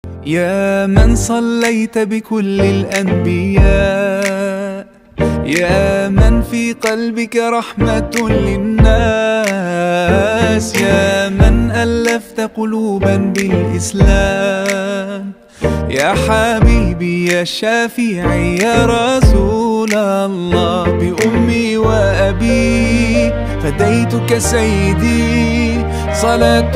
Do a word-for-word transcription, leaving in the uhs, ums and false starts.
يا من صليت بكل الأنبياء، يا من في قلبك رحمة للناس، يا من ألفت قلوبا بالإسلام، يا حبيبي يا شافعي يا رسول الله، بأمي وأبي فديتك سيدي صلاة